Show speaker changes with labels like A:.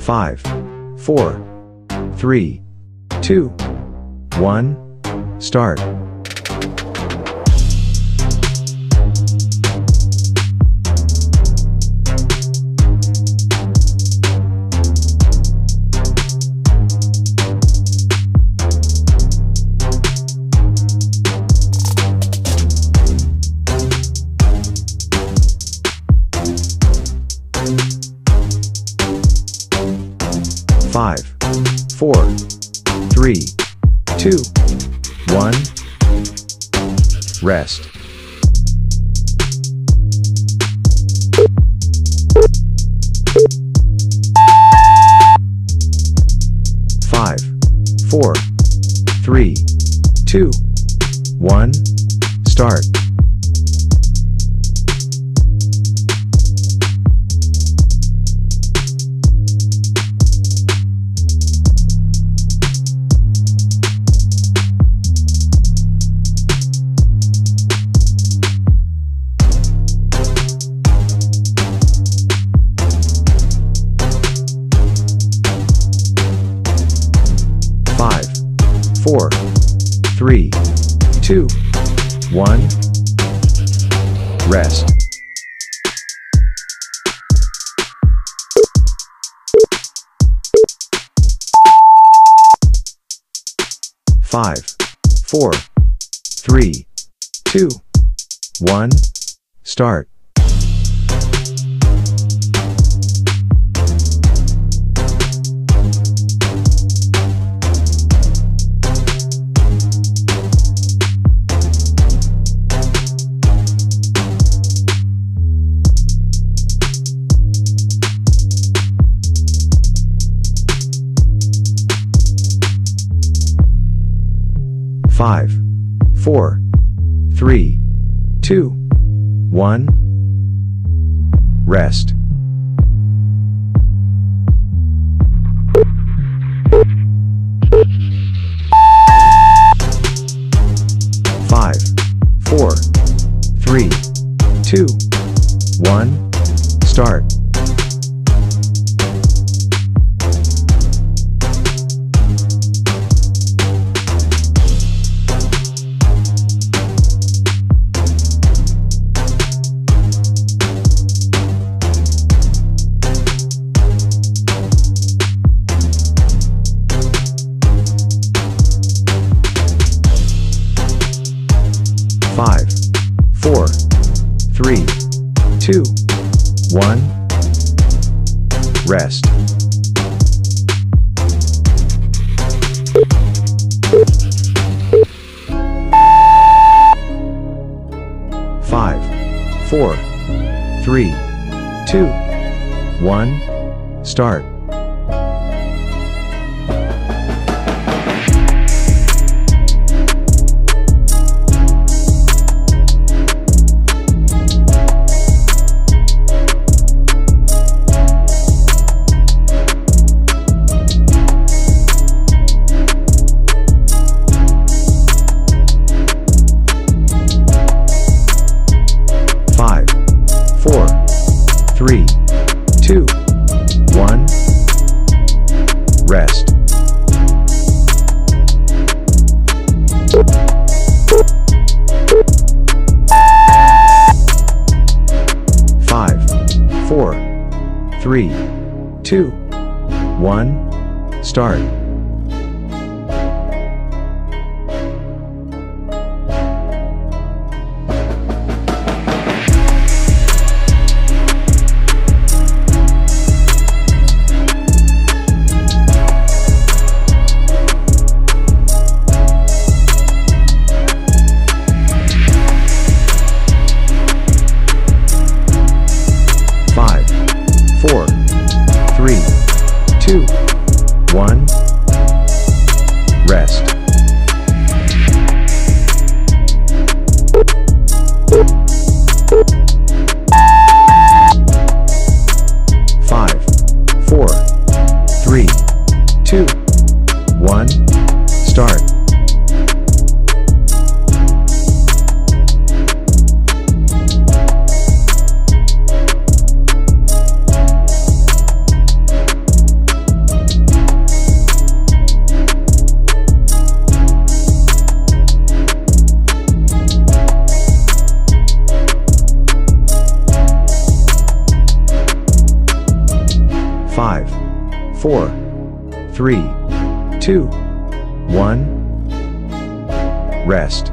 A: 5, 4, 3, 2, 1, start. 5, 4, 3, 2, 1, rest. 5, 4, 3, 2, 1, start. 4, 3, 2, 1, rest. 5, 4, 3, 2, 1, start. 5, 4, 3, 2, 1, rest. 5, 4, 3, 2, 1, start. 5, 4, 3, 2, 1, rest. 5, 4, 3, 2, 1, start. 5, 4, 3, 2, 1, rest. 5, 4, 3, 2, 1, start. 5, 4, 3, 2, 1, rest. 5, 4, 3, 2, 1, start. 5, 5, 4, 3, 2, 1. Rest.